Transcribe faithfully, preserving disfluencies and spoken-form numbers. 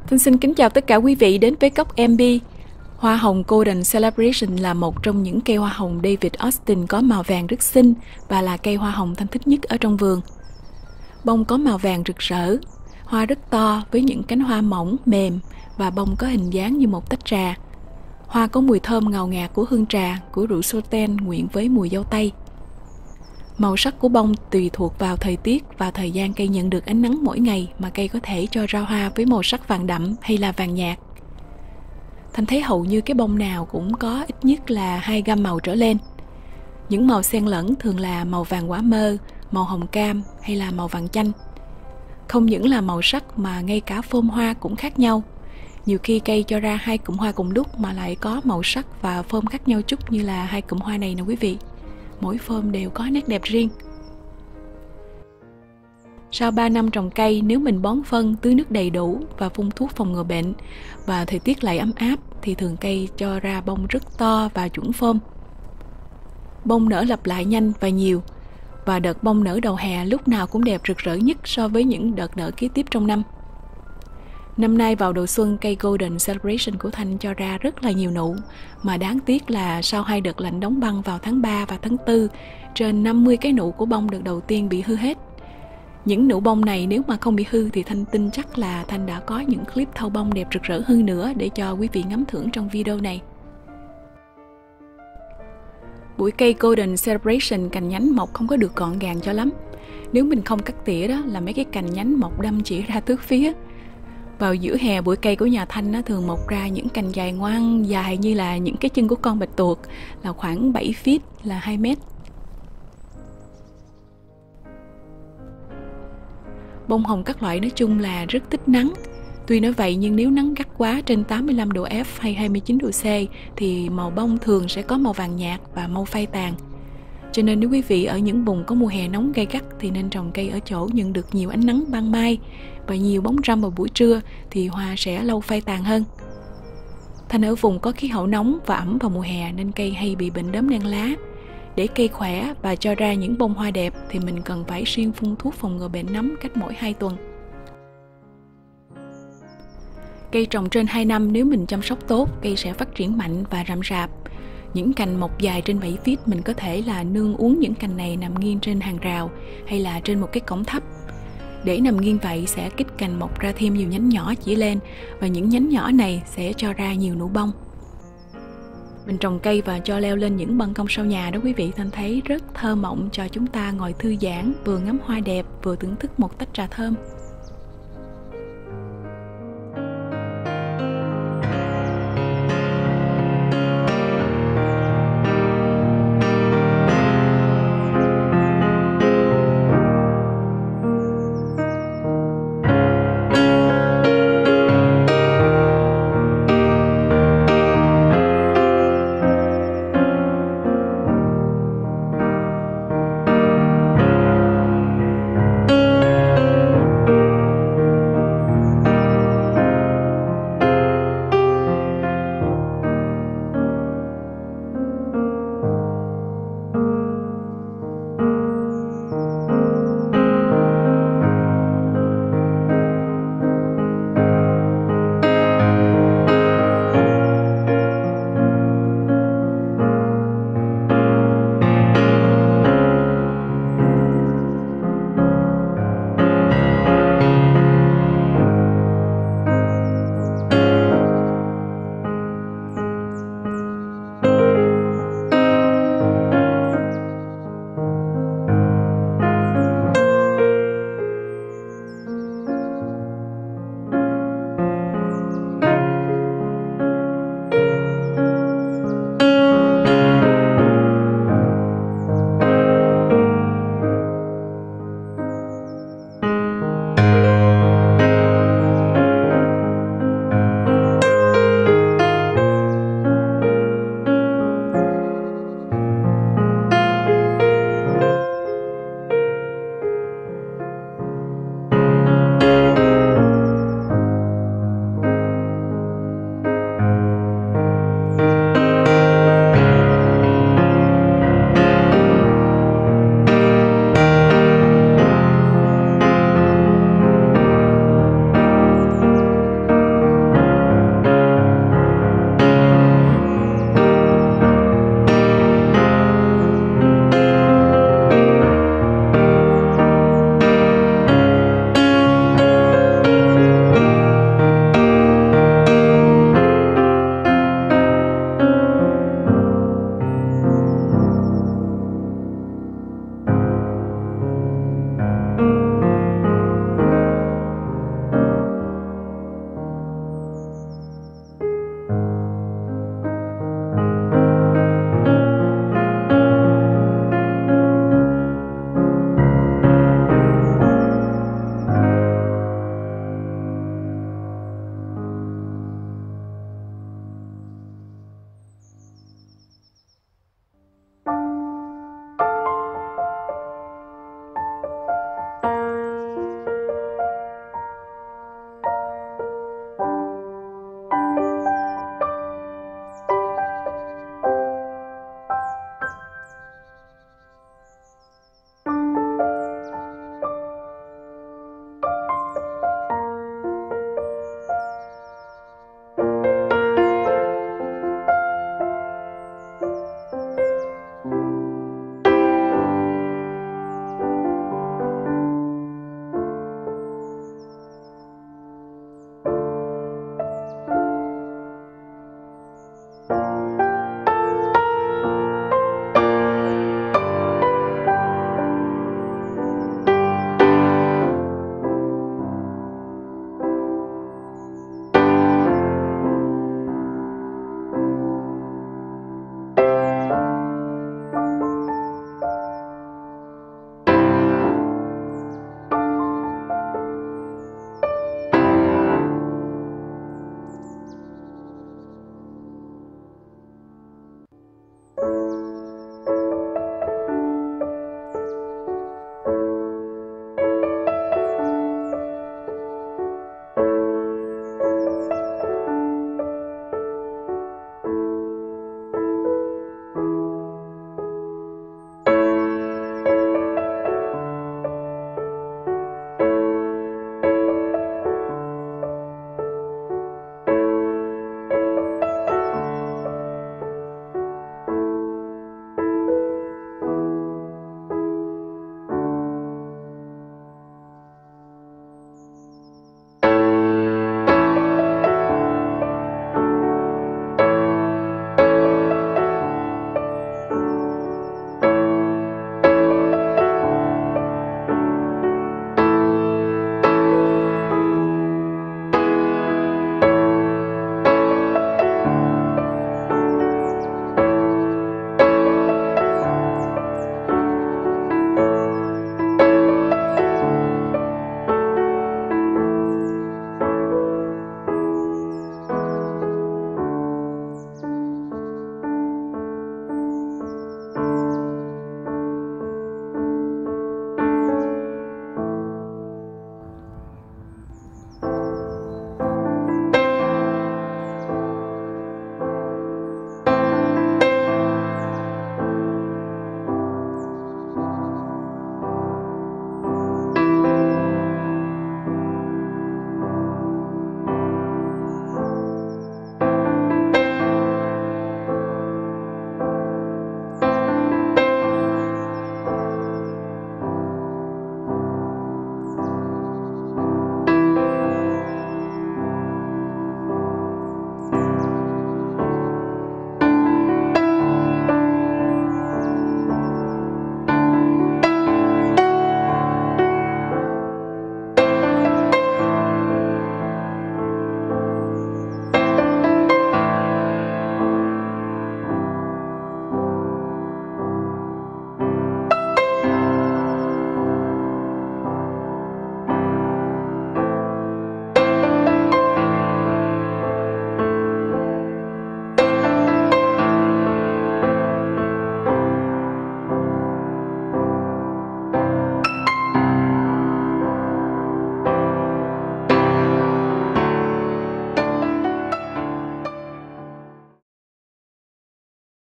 Thanh xin kính chào tất cả quý vị đến với cốc em bê. Hoa hồng Golden Celebration là một trong những cây hoa hồng David Austin có màu vàng rất xinh và là cây hoa hồng Thanh thích nhất ở trong vườn. Bông có màu vàng rực rỡ, hoa rất to với những cánh hoa mỏng, mềm và bông có hình dáng như một tách trà. Hoa có mùi thơm ngào ngạt của hương trà, của rượu Sultan quyện với mùi dâu tây. Màu sắc của bông tùy thuộc vào thời tiết và thời gian cây nhận được ánh nắng mỗi ngày mà cây có thể cho ra hoa với màu sắc vàng đậm hay là vàng nhạt. Thanh thấy hầu như cái bông nào cũng có ít nhất là hai gam màu trở lên. Những màu xen lẫn thường là màu vàng quả mơ, màu hồng cam hay là màu vàng chanh. Không những là màu sắc mà ngay cả phôm hoa cũng khác nhau. Nhiều khi cây cho ra hai cụm hoa cùng lúc mà lại có màu sắc và phôm khác nhau chút, như là hai cụm hoa này nè quý vị. Mỗi phôm đều có nét đẹp riêng. Sau ba năm trồng cây, nếu mình bón phân, tưới nước đầy đủ và phun thuốc phòng ngừa bệnh và thời tiết lại ấm áp thì thường cây cho ra bông rất to và chuẩn phôm. Bông nở lặp lại nhanh và nhiều, và đợt bông nở đầu hè lúc nào cũng đẹp rực rỡ nhất so với những đợt nở kế tiếp trong năm. Năm nay vào đầu xuân, cây Golden Celebration của Thanh cho ra rất là nhiều nụ, mà đáng tiếc là sau hai đợt lạnh đóng băng vào tháng ba và tháng tư, trên năm mươi cái nụ của bông đợt đầu tiên bị hư hết. Những nụ bông này nếu mà không bị hư thì Thanh tin chắc là Thanh đã có những clip thâu bông đẹp rực rỡ hơn nữa để cho quý vị ngắm thưởng trong video này. Bụi cây Golden Celebration cành nhánh mọc không có được gọn gàng cho lắm. Nếu mình không cắt tỉa đó là mấy cái cành nhánh mọc đâm chỉ ra tứ phía. Vào giữa hè, bụi cây của nhà Thanh nó thường mọc ra những cành dài ngoan, dài như là những cái chân của con bạch tuộc, là khoảng bảy feet, là hai mét. Bông hồng các loại nói chung là rất thích nắng. Tuy nói vậy nhưng nếu nắng gắt quá trên tám mươi lăm độ F hay hai mươi chín độ C thì màu bông thường sẽ có màu vàng nhạt và mau phai tàn. Cho nên nếu quý vị ở những vùng có mùa hè nóng gay gắt thì nên trồng cây ở chỗ nhận được nhiều ánh nắng ban mai và nhiều bóng râm vào buổi trưa thì hoa sẽ lâu phai tàn hơn. Thanh ở vùng có khí hậu nóng và ẩm vào mùa hè nên cây hay bị bệnh đốm nang lá. Để cây khỏe và cho ra những bông hoa đẹp thì mình cần phải xuyên phun thuốc phòng ngừa bệnh nấm cách mỗi hai tuần. Cây trồng trên hai năm nếu mình chăm sóc tốt, cây sẽ phát triển mạnh và rậm rạp. Những cành mọc dài trên bảy feet mình có thể là nương uốn những cành này nằm nghiêng trên hàng rào hay là trên một cái cổng thấp. Để nằm nghiêng vậy sẽ kích cành mọc ra thêm nhiều nhánh nhỏ chỉ lên, và những nhánh nhỏ này sẽ cho ra nhiều nụ bông. Mình trồng cây và cho leo lên những ban công sau nhà đó quý vị, Thanh thấy rất thơ mộng cho chúng ta ngồi thư giãn, vừa ngắm hoa đẹp vừa thưởng thức một tách trà thơm.